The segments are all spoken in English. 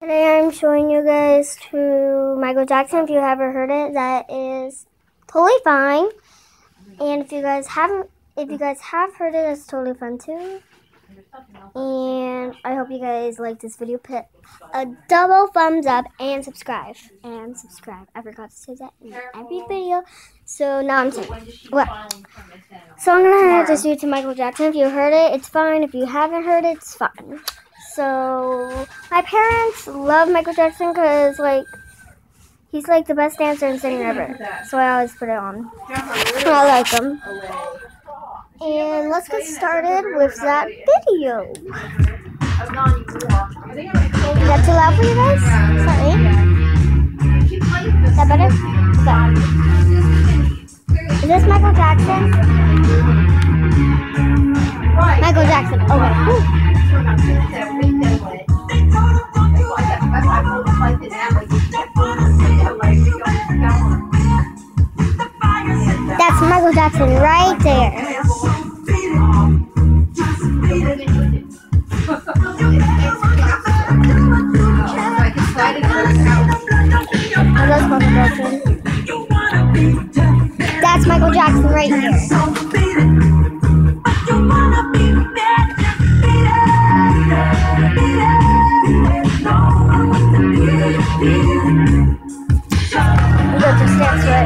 Today I'm showing you guys to Michael Jackson. If you haven't heard it, that is totally fine. And if you guys have heard it, it's totally fun too. And I hope you guys like this video. Put a double thumbs up and subscribe. I forgot to say that in every video. So now I'm saying what? So I'm gonna introduce you to Michael Jackson. If you heard it, it's fine. If you haven't heard it, it's fine. So my parents love Michael Jackson because he's like the best dancer and singer ever. So I always put it on. I like him. And let's get started with that video. Is that too loud for you guys? Sorry. Is that better? Okay. Is this Michael Jackson? Michael Jackson. Okay. That's Michael Jackson right there. That's Michael Jackson right here. We got to dance to it.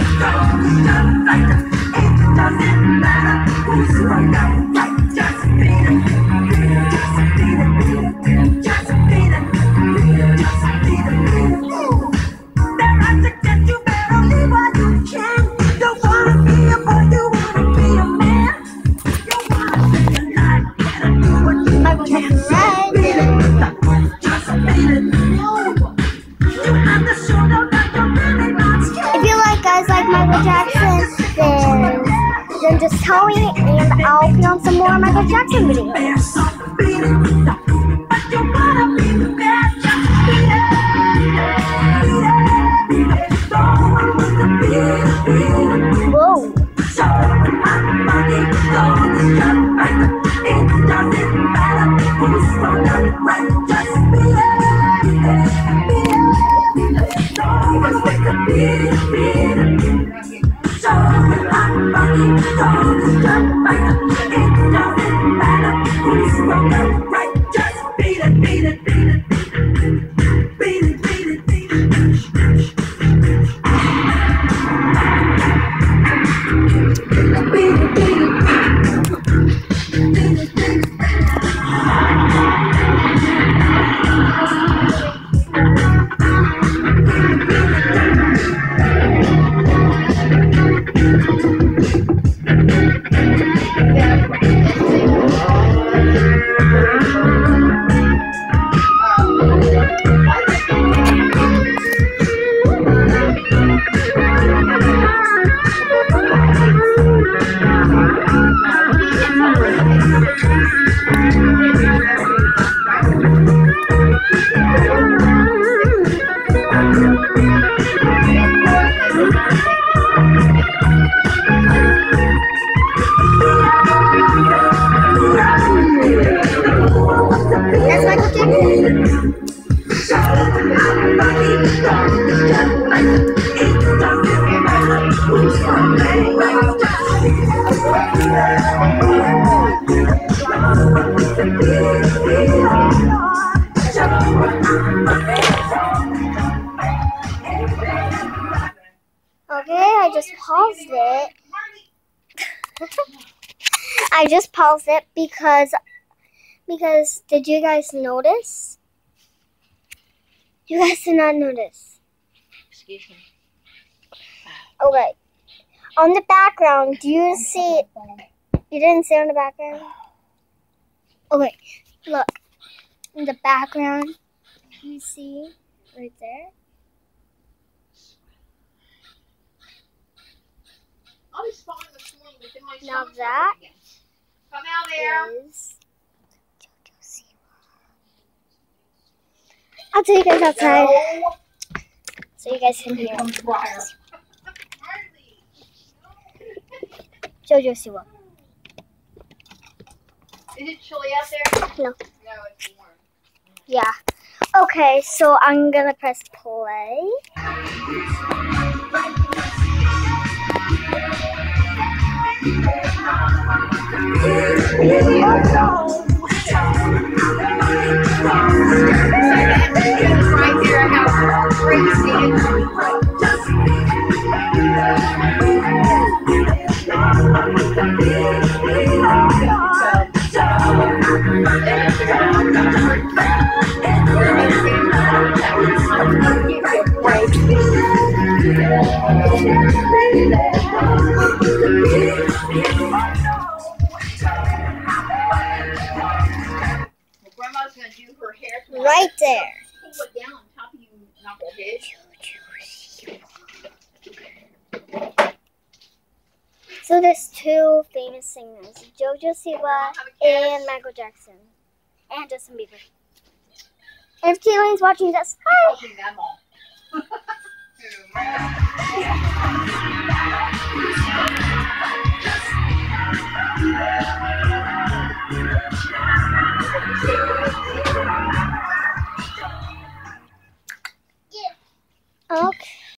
Michael Jackson, then just tell me and I'll put on some more Michael Jackson videos. Whoa. Okay, I just paused it. I just paused it because did you guys notice? You guys did not notice. Excuse me. Okay. On the background, do you see? You didn't see on the background? Okay, look. In the background, you see right there? Now that come out there. Is JoJo Siwa. I'll take you guys outside so you guys can hear. JoJo Siwa. Is it chilly out there? No. No, it's warm. Yeah. Okay, so I'm gonna press play. Right there, how crazy. Grandma's gonna do her hair tomorrow. Right there. Pull it down on top of you, knucklehead. So there's two famous singers, JoJo Siwa and Michael Jackson. And Justin Bieber. And if Kayleen's watching this, hi! Watching them all.